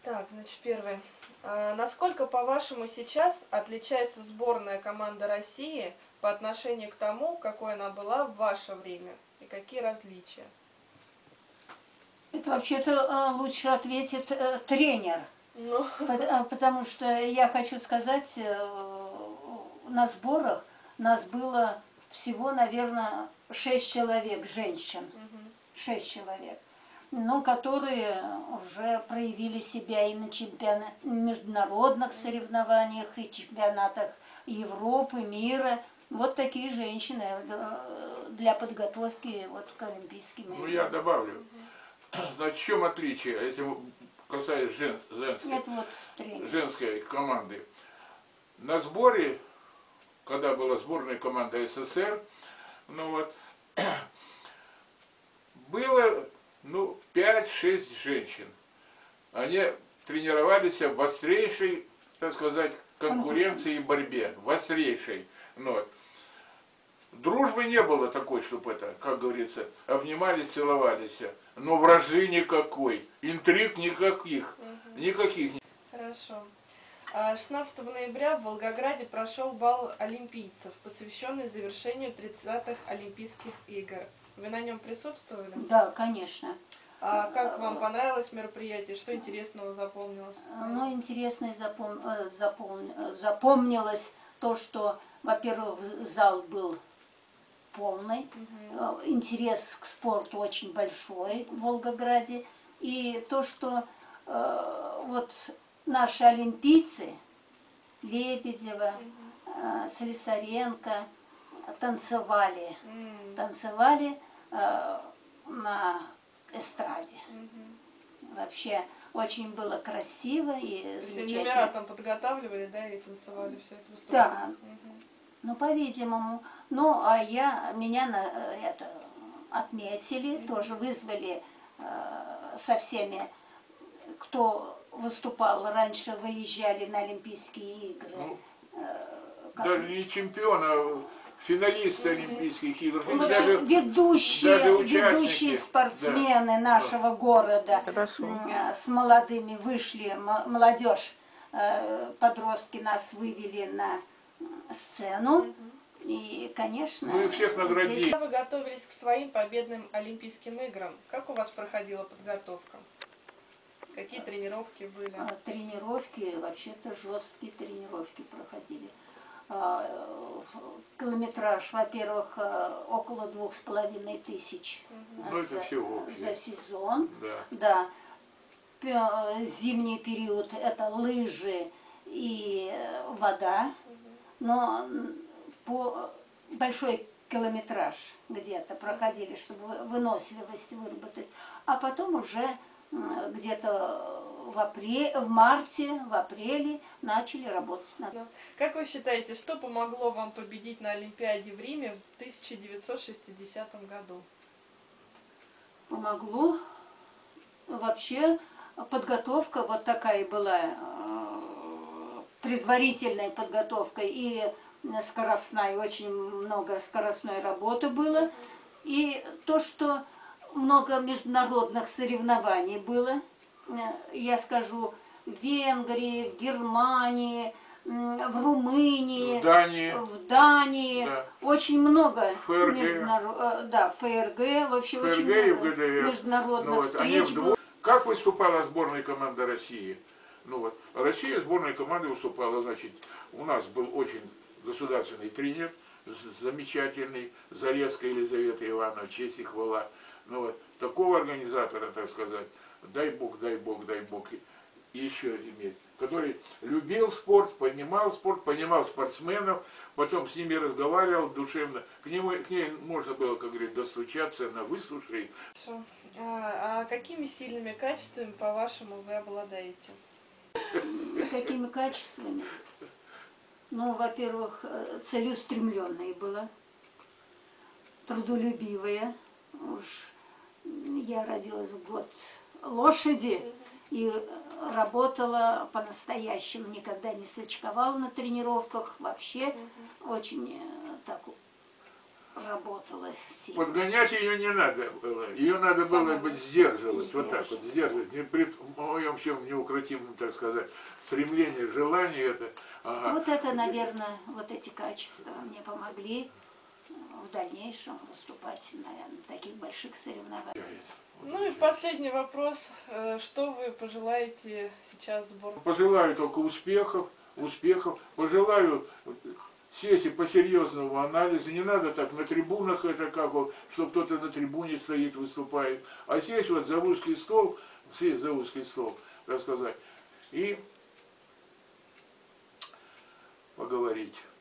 Так, значит, первый. Насколько, по-вашему, сейчас отличается сборная команда России по отношению к тому, какой она была в ваше время? И какие различия? Это вообще-то лучше ответит тренер. Ну, Потому что я хочу сказать, на сборах нас было всего, наверное, 6 человек, женщин. 6 человек. Но которые уже проявили себя и на международных соревнованиях, и чемпионатах Европы, мира. Вот такие женщины для подготовки вот к Олимпийским играм. Ну, я добавлю. Значит, в чем отличие, если касается женской команды? На сборе, когда была сборная команда СССР, было 5-6 женщин. Они тренировались в острейшей, так сказать, конкуренции и борьбе. В острейшей. Дружбы не было такой, чтобы это, как говорится, обнимались, целовались. Но вражды никакой, интриг никаких. Никаких. хорошо. 16 ноября в Волгограде прошел бал олимпийцев, посвященный завершению 30-х Олимпийских игр. Вы на нем присутствовали? Да, конечно. А как вам понравилось мероприятие? Что интересного запомнилось? Ну, интересно запомнилось то, что, во-первых, зал был полный, интерес к спорту очень большой в Волгограде, и то, что вот наши олимпийцы, Лебедева, Слесаренко, танцевали на эстраде. Вообще очень было красиво и замечательно. Номера там подготавливали, да, и танцевали все это выступление? Да, ну, по-видимому. Ну, а меня отметили, тоже вызвали со всеми, кто выступал раньше, выезжали на Олимпийские игры. Даже не чемпиона, финалисты Олимпийских игр. Ведущие спортсмены нашего города с молодыми вышли, молодежь, подростки нас вывели на сцену. И, конечно, мы всех наградили. Когда вы готовились к своим победным Олимпийским играм, как у вас проходила подготовка? Какие тренировки были? Тренировки, вообще-то жесткие тренировки проходили. Километраж, во-первых, около 2500 за сезон. Да. Зимний период это лыжи и вода. Но по большой километраж где-то проходили, чтобы выносливость выработать. А потом уже где-то в марте, в апреле начали работать над этим. Как вы считаете, что помогло вам победить на Олимпиаде в Риме в 1960 году? Помогло. Вообще подготовка вот такая была, предварительная подготовка и скоростная, очень много скоростной работы было. И то, что много международных соревнований было, я скажу, в Венгрии, в Германии, в Румынии, в Дании, да. Очень много ФРГ, вообще очень много международных встреч было. Как выступала сборная команда России? Россия сборной команды выступала, значит, у нас был очень государственный тренер, замечательный, Залесская Елизавета Ивановна, честь и хвала. Такого организатора, так сказать, дай Бог, еще один месяц, который любил спорт, понимал спортсменов, потом с ними разговаривал душевно. К ней можно было, как говорится, достучаться, она выслушает. А какими сильными качествами, по-вашему, вы обладаете? Какими качествами? Ну, во-первых, целеустремленная была, трудолюбивая. Уж я родилась в год лошади и работала по-настоящему, никогда не сочковала на тренировках, вообще очень так работала сильно. Подгонять ее не надо было. Ее надо было бы сдерживать, вот так вот, сдерживать. Не при моем всем неукротимом, так сказать, стремлении, желании это. Ага. Вот это, наверное, вот эти качества мне помогли в дальнейшем выступать на таких больших соревнованиях. Ну и последний вопрос. Что вы пожелаете сейчас сборной? Пожелаю только успехов, пожелаю сесть и по-серьезному анализа. Не надо так на трибунах, это как вот, что кто-то на трибуне стоит, выступает, а сесть вот за узкий стол, так сказать, и поговорить.